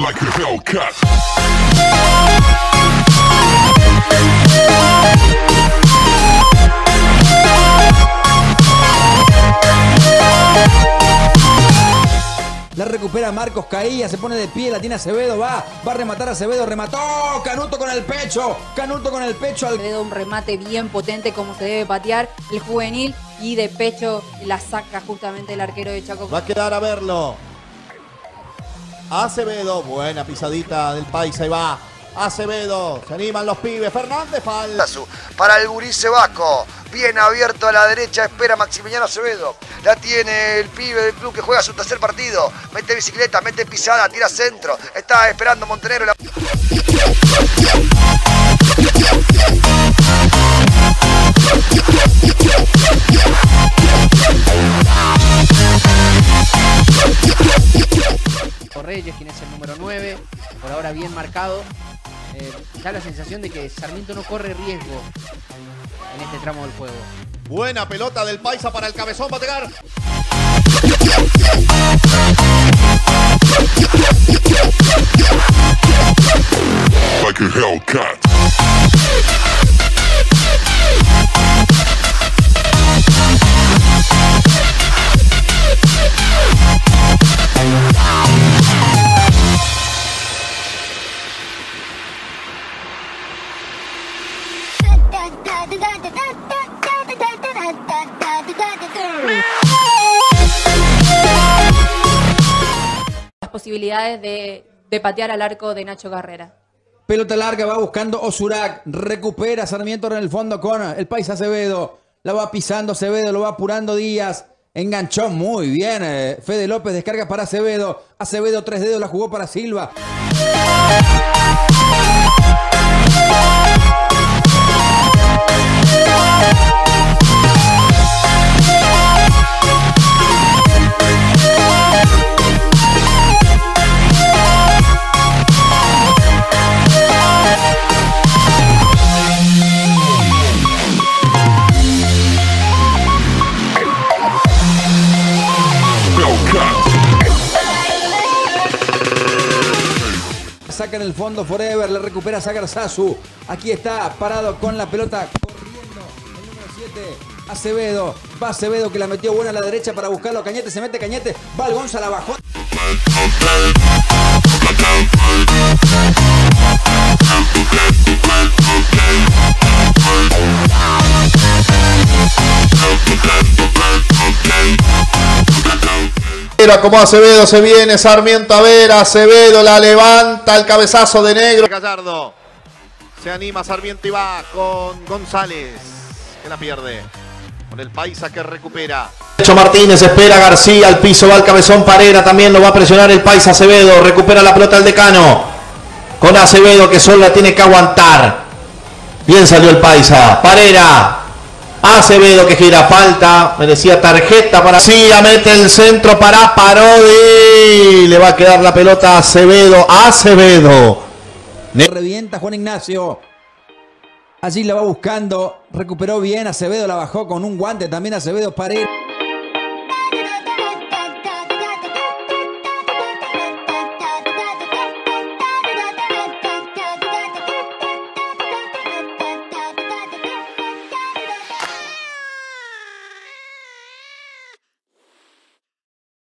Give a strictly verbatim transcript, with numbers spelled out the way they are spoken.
like a Hellcat. La recupera Marcos Cailla, se pone de pie, la tiene Acevedo, va, va a rematar a Acevedo, remató, Canuto con el pecho, Canuto con el pecho. Al... Acevedo un remate bien potente como se debe patear el juvenil y de pecho la saca justamente el arquero de Chaco. Va a quedar a verlo. Acevedo, buena pisadita del Paisa, ahí va. Acevedo, se animan los pibes, Fernández, falta. Para el Gurice Vasco, bien abierto a la derecha, espera Maximiliano Acevedo. La tiene el pibe del club que juega su tercer partido. Mete bicicleta, mete pisada, tira centro. Está esperando Montenegro. La... Reyes, quien es el número nueve, por ahora bien marcado. Eh, da la sensación de que Sarmiento no corre riesgo en este tramo del juego. Buena pelota del Paisa para el cabezón, va a pegar. Like a Hellcat. Las posibilidades de, de patear al arco de Nacho Carrera. Pelota larga, va buscando Osurac, recupera Sarmiento en el fondo con el Paisa Acevedo, la va pisando Acevedo, lo va apurando Díaz, enganchó muy bien, eh, Fede López descarga para Acevedo, Acevedo tres dedos, la jugó para Silva. Saca en el fondo Forever, le recupera Sagar Sasu. Aquí está parado con la pelota corriendo el número siete, Acevedo. Va Acevedo que la metió buena a la derecha para buscarlo a Cañete, se mete Cañete, va el Gonza, la bajó. Como Acevedo se viene, Sarmiento a ver, Acevedo la levanta, el cabezazo de Negro. Gallardo, se anima Sarmiento y va con González, que la pierde, con el Paisa que recupera. Hecho Martínez, espera García, al piso va el cabezón Parera, también lo va a presionar el Paisa. Acevedo, recupera la pelota el Decano, con Acevedo que solo la tiene que aguantar. Bien salió el Paisa, Parera. Acevedo que gira, falta, merecía tarjeta para... Sí, mete el centro para Parodi, le va a quedar la pelota a Acevedo, Acevedo. Revienta Juan Ignacio, allí la va buscando, recuperó bien Acevedo, la bajó con un guante también Acevedo, Parera.